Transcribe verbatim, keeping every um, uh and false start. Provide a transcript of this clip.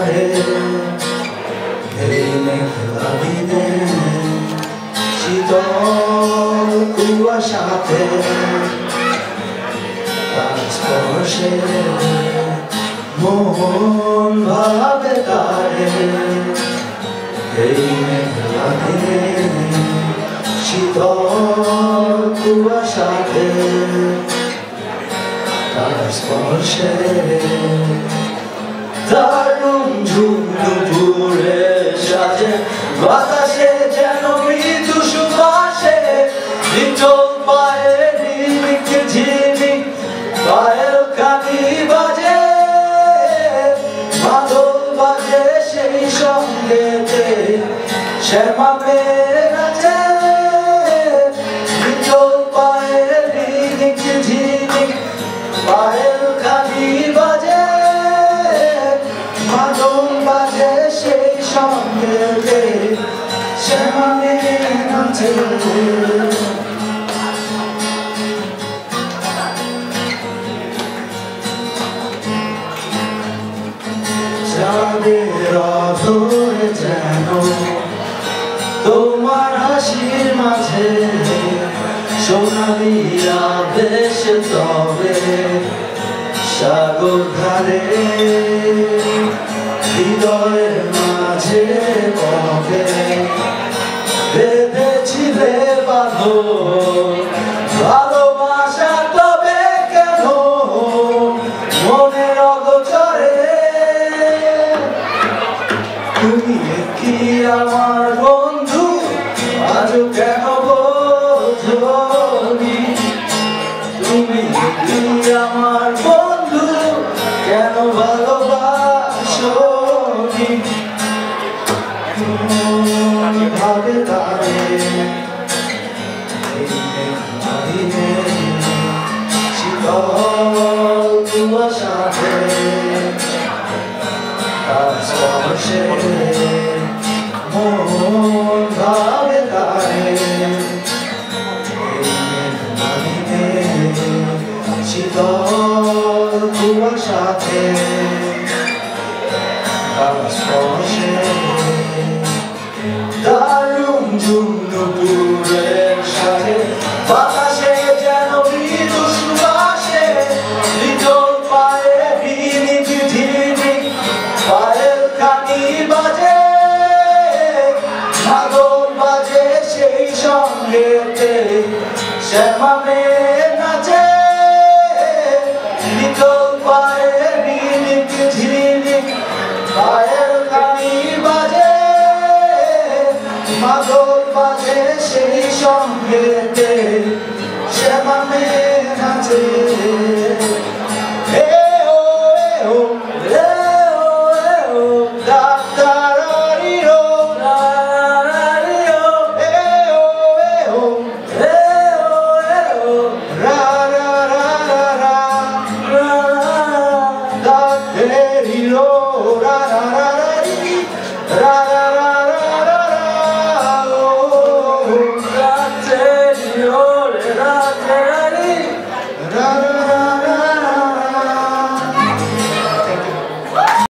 ধারে এই মেঘলা দিনে শীতল কুয়াশাতে তার স্পর্শে মন ভাবে তারে এই মেঘলা দিনে শীতল কুয়াশাতে তার স্পর্শে দারুণ ঝুমঝুমে সাজে বাতাসে যেন মৃদু সুবাসে নিচল পায়ে ঝিমিক ঝিমিক পায়ের কানি বাজে মাদল বাজে সেই সঙ্গেতে শ্যামা মেয়ে নাচে নিচল পায়ে ঝিমিক ঝিমিক পায়ের কানি বাজে মাদল বাজে সেই সঙ্গেতে শ্যামা মেয়ে নাচে চাঁদের আলোয় যেন তোমার হাসির মাঝে সোনালি আবেশ তবে সাগর ধারে হৃদয়ের মাঝে কবে বেঁধেছিলে বাঁধন ভালোবাসা তবে কেন মনের অগোচরে তুমি কি আমার বন্ধু আজও কেন বোঝনি তুমি কি আমার বন্ধু কেন ভালোবাসনি ভাবে তারে শীতল কুয়াশাতে তার স্পর্শে মন ভাবে তারে শীতল কুয়াশাতে তার স্পর্শে দারুণ ঝুমঝুমের সাথে বাতাসে যেন মৃদু সুবাসে নিচল পায়ে ঝিমিক ঝিমিক পায়ের কানি বাজে মাদল বাজে সেই সঙ্গেতে শ্যামা মেয়ে নাচে নিচল পায়ে ঝিমিক ঝিমিক পায়ের কানি বাজে মাদল বাজে সেই সঙ্গেতে শ্যামা মেয়ে নাচে।